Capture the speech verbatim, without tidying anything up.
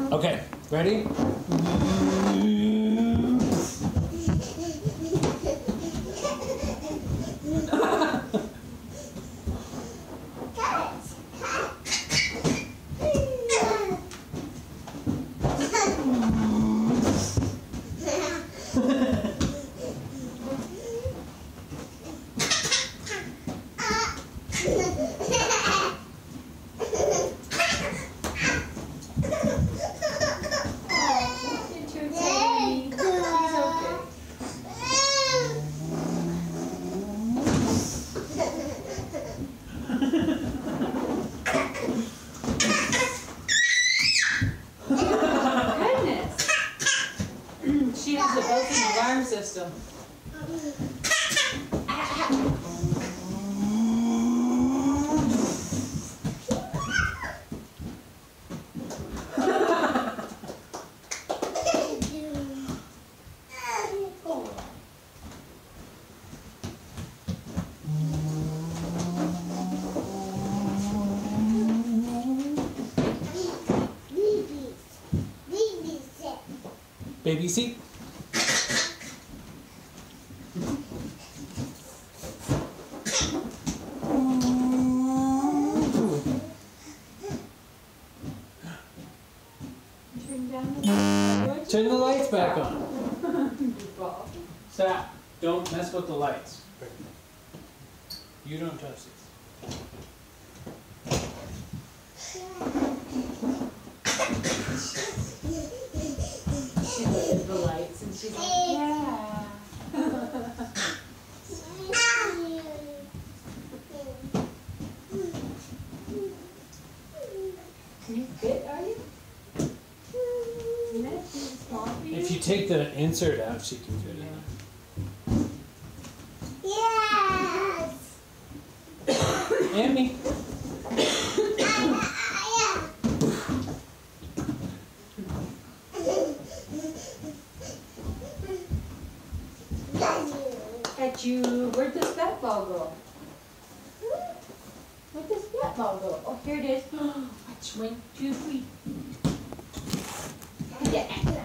Okay, ready? She has a built-in alarm system. Baby seat. Turn the lights back on. Stop. Don't mess with the lights. You don't touch these. She looked at the lights and she's like, yeah. Can you fit, are you? If you take the insert out, she can fit in there. Yes. And me. At you, where'd the spat ball go? Where'd the spat ball go? Oh, here it is. Watch, one, two, three. Yeah.